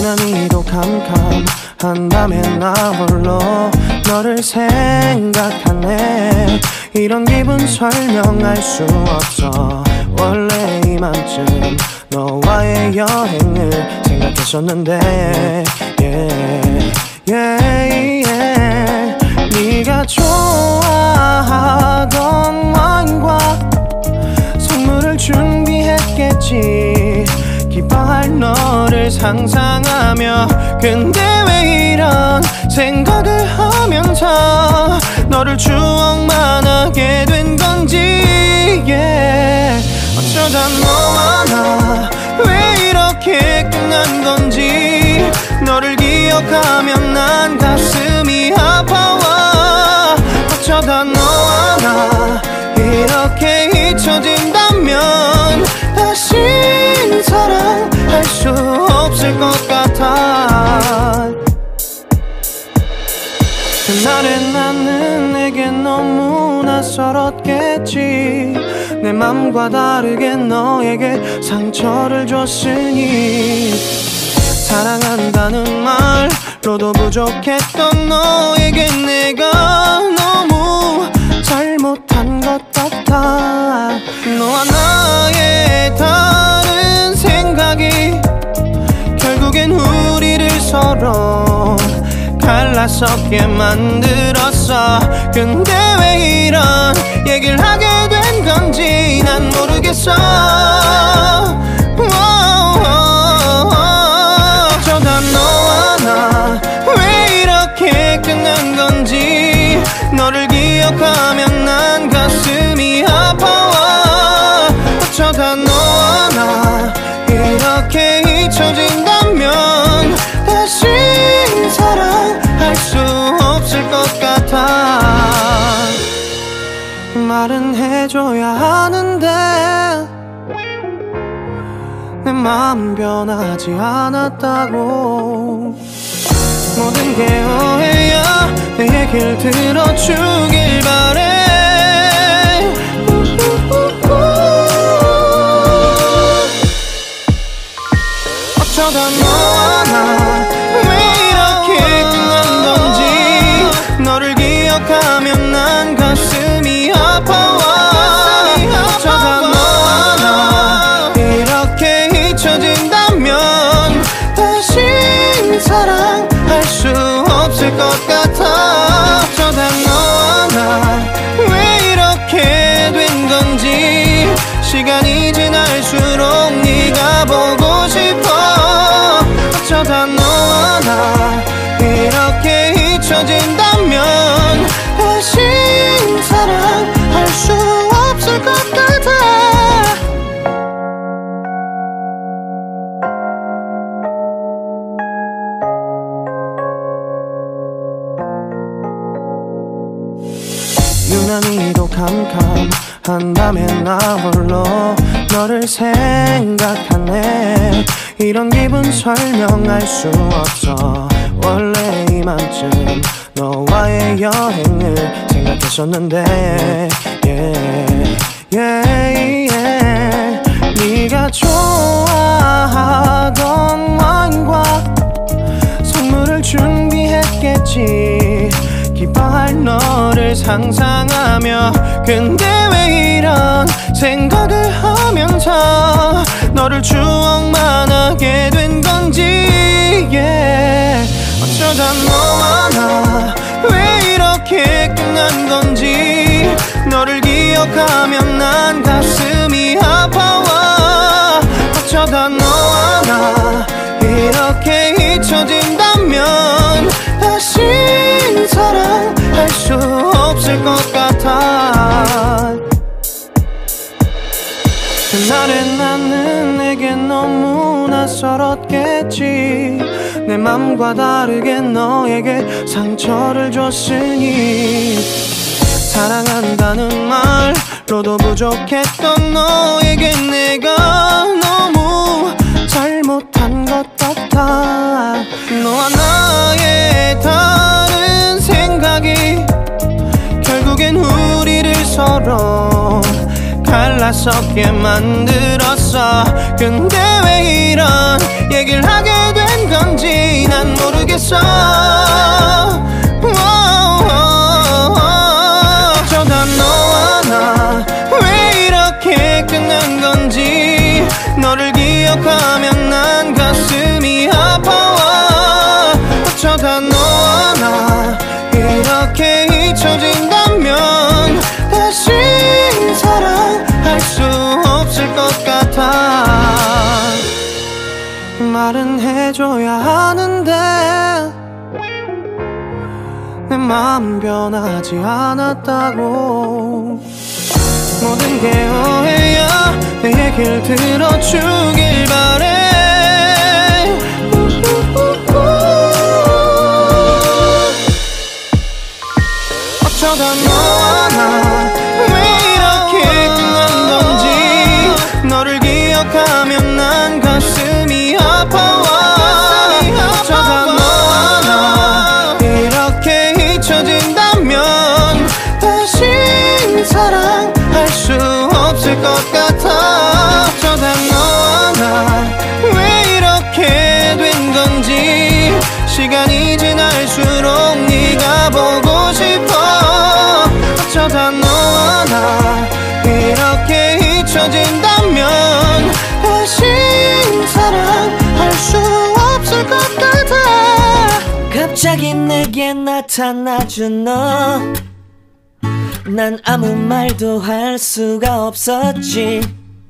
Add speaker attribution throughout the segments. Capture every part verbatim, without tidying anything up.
Speaker 1: 유난히도 캄캄한 밤에 나 홀로 너를 생각하네. 이런 기분 설명할 수 없어. 원래 이맘쯤 너와의 여행을 생각했었는데 yeah, yeah, yeah. 네가 좋아하던 와인과 선물을 준비했겠지. 기뻐할 너를 상상하며. 근데 왜 이런 생각을 하면서 너를 추억만 하게 된 건지 yeah. 어쩌다 너와 나 왜 이렇게 끝난 건지. 너를 기억하면 난 가슴이 아파와. 어쩌다 너와 나 이렇게 잊혀진다면 다시 사랑할 수 없을 것 같아. 그날의 나는 내게 너무 낯설었겠지. 내 맘과 다르게 너에게 상처를 줬으니. 사랑한다는 말로도 부족했던 너에게 내가 너무 잘못한 것 같아. 너와 나의 다른 생각이 결국엔 우리를 서로 갈라서게 만들었어. 근데 왜 이런 얘기를 하게 된 건지 난 모르겠어. 어쩌다 너와 나 왜 이렇게 끝난 건지. 너를 기억하면 난 가슴이 아파와. 어쩌다 너와 나 이렇게 잊혀진다면 다시 사랑할 수 없을 것 같아. 말은 해줘야 하는데 내 마음 변하지 않았다고. 모든 게 오해야. 내 얘기를 들어주길 바래. 어쩌다 너와 나 너를 기억하면 난 가슴이 아파와. 어쩌다 너와 나 이렇게 잊혀진다면 다시 사랑할 수 없을 것 같아. 어쩌다 너와 나 왜 이렇게 된 건지. 시간이 지날수록 네가 보고 싶어. 어쩌다 너와 나 이렇게 잊혀진다면 다시 사랑할 수 없을 것 같아. 유난히도 캄캄한 밤에 나 홀로 너를 생각하네. 이런 기분 설명할 수 없어. 원래 이맘쯤 너와의 여행을 생각했었는데 yeah, yeah, yeah. 네가 좋아하던 와인과 선물을 준비했겠지. 기뻐할 너를 상상하며. 근데 왜 이런 생각을 하면서 너를 추억만 하게 된 건지 yeah. 어쩌다 너와 나 왜 이렇게 끝난 건지. 너를 기억하면 난 가슴이 아파와. 어쩌다 너와 나 이렇게 잊혀진다면 다시 사랑할 수 없을 것 같아. 그날의 나는 내게 너무 낯설었겠지. 내 맘과 다르게 너에게 상처를 줬으니. 사랑한다는 말로도 부족했던 너에게 내가 너무 잘못한 것 같아. 너와 나의 다른 생각이 결국엔 우리를 서로 갈라서게 만들었어. 근데 왜 이런 얘기를 하게 된 건지 난 모르겠어. 어쩌다 너와 나 왜 이렇게 끊는 건지 너를 기억하면 난 가슴이 아파와. 어쩌다 너와 나 이렇게 잊혀진다면 다시 사랑할 수 없을 것 같아. 말은 해줘야 하는데 내 마음 변하지 않았다고. 모든 게 오해야. 내 얘길 들어주길 바래. 어쩌다 너와 나 왜 이렇게 끊는 건지 너를 기억하면 난 가슴이 아파와. 어쩌다 너와 나 이렇게 잊혀진다면 다시 사랑할 수 없을 것 같아. 어쩌다 너와 나 왜 이렇게 된 건지 시간이 지날수록 네가 보고 싶어. 어쩌다 너와 나 이렇게 잊혀진다면 다시 사랑할 수 없을 것 같아.
Speaker 2: 갑자기 내게 나타나준 너, 난 아무 말도 할 수가 없었지.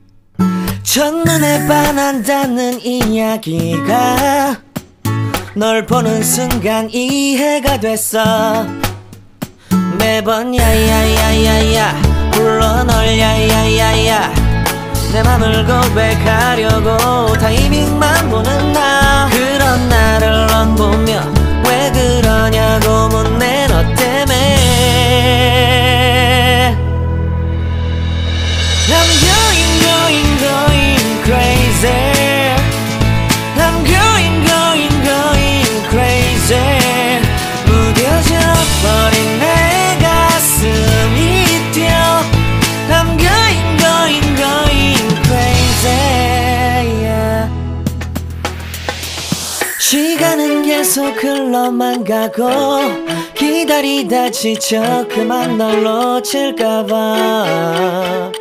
Speaker 2: 첫눈에 반한다는 이야기가 널 보는 순간 이해가 됐어. 매번 야야야야야 불러 널 야야야야. 내 맘을 고백하려고 타이밍만 보는 나. 그런 나를 넌 보며 왜 그러냐고 묻네 너 때문에. I'm going going going crazy. I'm going going going crazy. 무뎌져 버린 내 가슴이 뛰어. I'm going going going crazy yeah. 시간은 계속 흘러만 가고 기다리다 지쳐 그만 널 놓칠까봐.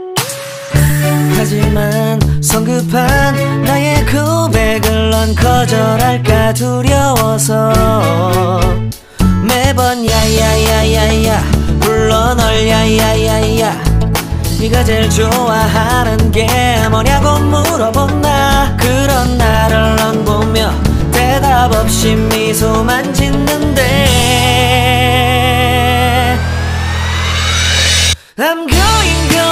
Speaker 2: 하지만 성급한 나의 고백을 넌 거절할까 두려워서 매번 야야야야야 불러 널 야야야야. 네가 제일 좋아하는 게 뭐냐고 물어본 나. 그런 나를 넌 보며 대답 없이 미소만 짓는데 I'm going going